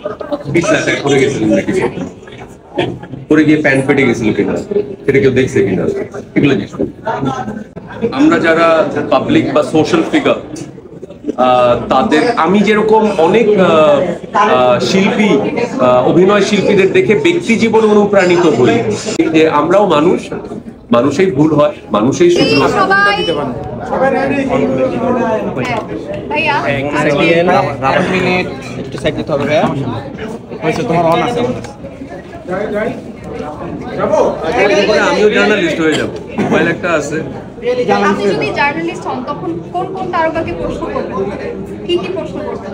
20 লাখ টাকা করে গেছিলেন নাকি? পরে গিয়ে প্যান্ট ফেটে গেছিল কিনা সেটা কেউ দেখছে কিনা এগুলো জিজ্ঞেস করি। আমরা যারা পাবলিক বা সোশ্যাল ফিগার তাদের আমি যেরকম অনেক শিল্পী অভিনয় শিল্পীদের দেখে ব্যক্তি জীবনে অনুপ্রাণিত হই যে আমরাও মানুষ, মানুষই ভুল হয়, মানুষই শুধু আমিও জার্নালিস্ট হয়ে যাবো। মোবাইল একটা আছে। আপনি যদি জার্নালিস্ট হন তখন কোন কোন তারকাকে প্রশ্ন করবেন, কি কি প্রশ্ন করবেন?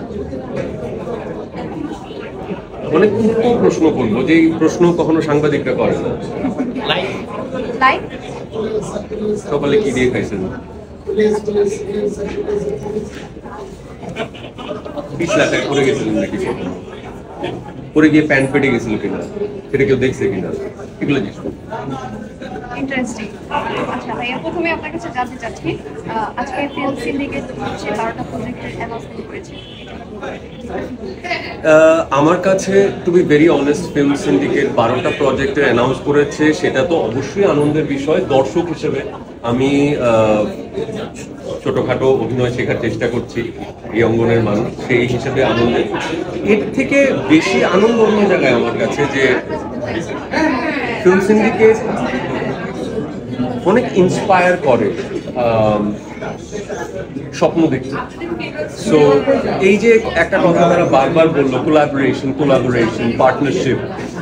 অনেক প্রশ্ন করবো যে প্রশ্ন কখনো সাংবাদিকরা করে না। লাইক সকালে কি দিয়ে খাইছেন? 20 লাখ টাকা করে গেছিলেন নাকি? পরে গিয়ে প্যান্ট ফেটে গেছিল কিনা সেটা কেউ দেখছে কিনা এগুলো জিজ্ঞেস করি। ইন্টারেস্টিং। আচ্ছা ভাইয়া, প্রথমে আপনার কাছে জানতে চাচ্ছি, আজকে ফিল্ম সিন্ডিকেট হচ্ছে 12টা প্রজেক্টের অ্যানাউন্সমেন্ট করেছে। আমার কাছে to be very honest, film syndicate 12টা প্রজেক্টের অ্যানাউন্স করেছে, সেটা তো অবশ্যই আনন্দের বিষয়। দর্শক হিসেবে আমি ছোটখাটো অভিনয় শেখার চেষ্টা করছি, এই অঙ্গনের মানুষ, সেই হিসেবে আনন্দের। এর থেকে বেশি আনন্দ অন্য জায়গায় আমার কাছে যে ফিল্ম সিন্ডিকেট অনেক ইন্সপায়ার করে স্বপ্ন দেখতে। সো এই যে একটা কথা তারা বারবার বললো, কোলাবোরেশন, পার্টনারশিপ,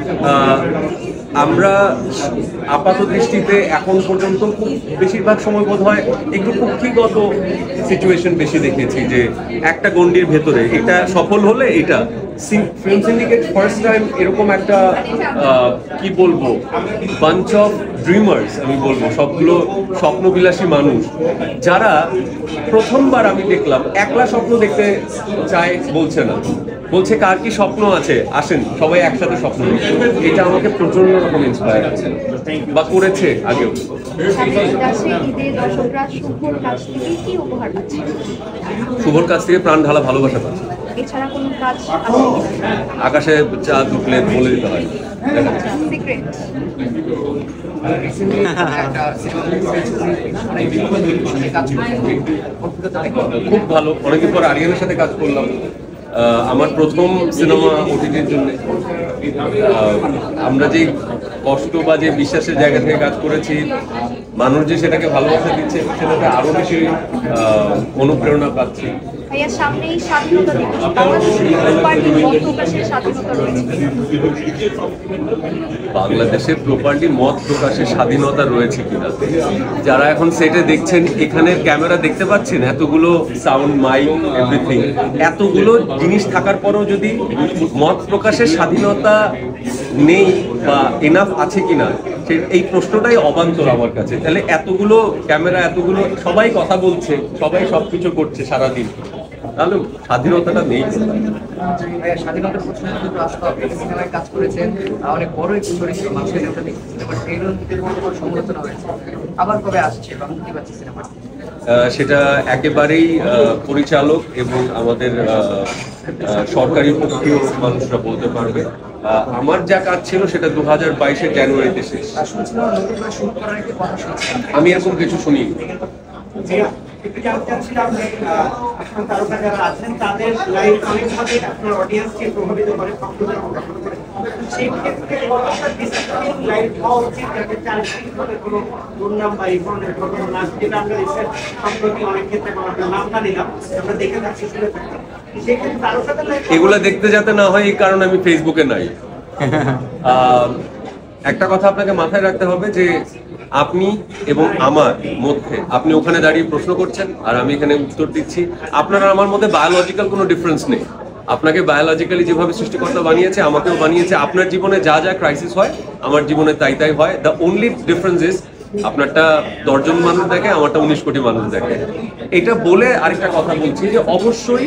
আমরা আপাত দৃষ্টিতে এখন পর্যন্ত খুব বেশিরভাগ সময় বোধ হয় একটু কুক্ষিগত সিচুয়েশন বেশি দেখেছি, যে একটা গণ্ডির ভেতরে এটা সফল হলে এটা। ফিল্ম সিন্ডিকেট ফার্স্ট টাইম এরকম একটা কি বলবো বাঞ্চ অফ ড্রিমার্স, আমি বলবো সবগুলো স্বপ্নবিলাসী মানুষ, যারা প্রথমবার আমি দেখলাম একলা স্বপ্ন দেখতে চায় বলছে না, বলছে কার কি স্বপ্ন আছে আসেন সবাই একসাথে স্বপ্ন দেখি। এটা আমাকে প্রচন্ড রকম ইন্সপায়ার আছে বা করেছে আগেও। শুভর কাছ থেকে প্রাণ ঢালা ভালোবাসা পাচ্ছে। আকাশে চাঁদ উঠলে বলে দিতে হয়। খুব ভালো, অনেকদিন পর আরিয়ানের সাথে কাজ করলাম। আমার প্রথম সিনেমা ওটিটির জন্য। আমরা যে কষ্ট বা যে বিশ্বাসের জায়গা থেকে কাজ করেছি, মানুষ যে সেটাকে ভালোবাসা দিচ্ছে, সেটাতে আরো বেশি অনুপ্রেরণা পাচ্ছি। বাংলাদেশের প্রপার্টি মত প্রকাশের স্বাধীনতা রয়েছে কিনা, যারা এখন সেটে দেখছেন, এখানে ক্যামেরা দেখতে পাচ্ছেন, এতগুলো সাউন্ড, মাইক, এভরিথিং, এতগুলো জিনিস থাকার পরেও যদি মত প্রকাশের স্বাধীনতা নেই বা এনাফ আছে কিনা, এই প্রশ্নটাই অবান্তর আমার কাছে। তাহলে এতগুলো ক্যামেরা, এতগুলো সবাই কথা বলছে, সবাই সবকিছু করছে সারাদিন, তাহলে স্বাধীনতাটা নেই। স্বাধীনতার প্রশ্ন সিনেমায় কাজ করেছেন, অনেক বড় একটু চরিত্র, মানুষের সমালোচনা হয়েছে, আবার কবে আসছে বা মুক্তি পাচ্ছে সিনেমা? সেটা একেবারেই পরিচালক এবং আমাদের সরকারি পক্ষীয় মানুষরা বলতে পারবে। আমার যা কাজ ছিল সেটা 2022-এর জানুয়ারিতে শেষ। আমি এরকম কিছু শুনি। এগুলা দেখতে যাতে না হয় এই কারণে আমি ফেসবুকে নাই। একটা কথা আপনাকে মাথায় রাখতে হবে যে আপনি এবং আমার মধ্যে, আপনি ওখানে দাঁড়িয়ে প্রশ্ন করছেন আর আমি এখানে উত্তর দিচ্ছি, আপনার আমার মধ্যে বায়োলজিক্যাল কোনো ডিফারেন্স নেই। আপনাকে বায়োলজিক্যালি যেভাবে সৃষ্টিকর্তা বানিয়েছে, আমাকেও বানিয়েছে। আপনার জীবনে যা যা ক্রাইসিস হয়, আমার জীবনে তাই তাই হয়। দ্য অনলি ডিফারেন্স ইজ আপনারটা 10 জন মানুষ দেখে, আমারটা 19 কোটি মানুষ দেখে। এটা বলে আরেকটা কথা বলছি যে অবশ্যই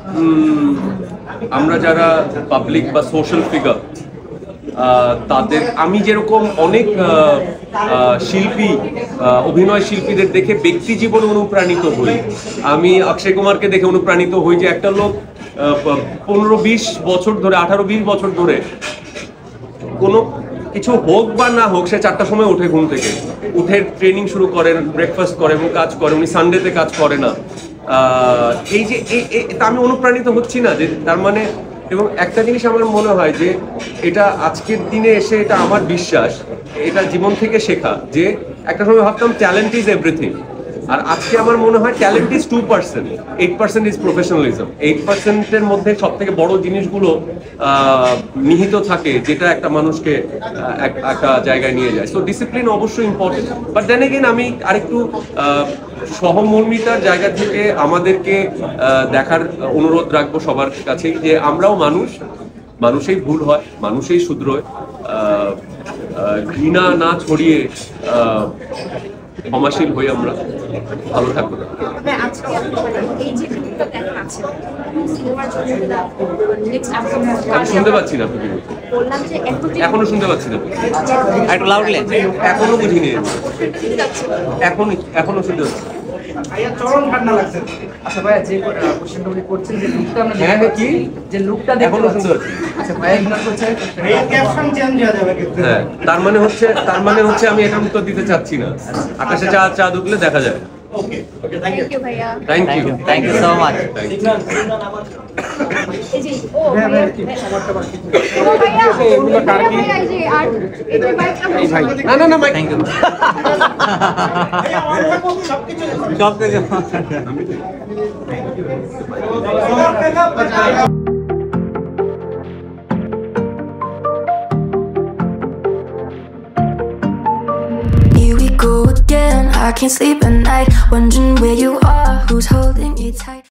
আমরা যারা পাবলিক বা সোশ্যাল ফিগার, তাদের আমি যেরকম অনেক শিল্পী অভিনয় শিল্পীদের দেখে ব্যক্তি জীবনে অনুপ্রাণিত হই। আমি অক্ষয় কুমারকে দেখে অনুপ্রাণিত হই যে একটা লোক 15-20 বছর ধরে, 18-20 বছর ধরে কোনো কিছু হোক বা না হোক, সে 4টার সময় উঠে ঘুম থেকে, উঠে ট্রেনিং শুরু করেন, ব্রেকফাস্ট করে এবং কাজ করে। উনি সানডেতে কাজ করে না। এই যে তা আমি অনুপ্রাণিত হচ্ছি না যে, তার মানে, এবং একটা জিনিস আমার মনে হয় যে এটা আজকের দিনে এসে, এটা আমার বিশ্বাস, এটা জীবন থেকে শেখা, যে একটা সময় ভাবতাম ট্যালেন্ট ইজ এভরিথিং, আর আজকে আমার মনে হয় ট্যালেন্ট ইজ 2%, 8% ইজ প্রফেশনালিজম। 8%-এর মধ্যে সব থেকে বড় জিনিসগুলো নিহিত থাকে, যেটা একটা মানুষকে একটা জায়গায় নিয়ে যায়। সো ডিসিপ্লিন অবশ্যই ইম্পর্টেন্ট, বাট দেন এগেইন আমি আরেকটু সহমর্মিতার জায়গা থেকে আমাদেরকে দেখার অনুরোধ রাখবো সবার কাছেই, যে আমরাও মানুষেই ভুল হয়, মানুষেই শুধরোয়। ঘৃণা না ছড়িয়ে ক্ষমাশীল হই আমরা। ভালো থাকবো। আজকে এই যে ভিডিওটা দেখা আছে সিনেমার জন্য নেক্সট আমি শুনতে পাচ্ছি না, বললাম যে এখনো শুনতে পাচ্ছি না, একটু লাউডলি। এখনো বুঝিনি, এখনো শুনতে পাচ্ছি। চরম ঠান্ডা লাগছে। আচ্ছা ভাইয়া, যে কোশ্চেনটা উনি করছেন, যে লুকটা আমরা হ্যাঁ কি যে লুকটা দেখতে এখনো শুনতে পাচ্ছি। আচ্ছা ভাইয়া ইগনোর করছে, এই ক্যাপশন চেঞ্জ হয়ে যাবে কিন্তু। হ্যাঁ, তার মানে হচ্ছে আমি এটা উত্তর দিতে চাচ্ছি না। আকাশে চাঁদ উঠলে দেখা যায়। ওকে থ্যাংক ইউ ভাইয়া। Thank you so much. এই যে ও ভাইয়া এই যে আর এই যে মাইকটা না মাইক। Thank you. এই আমার সবকিছু Here we go again. I can't sleep at night, wondering where you are, who's holding you tight.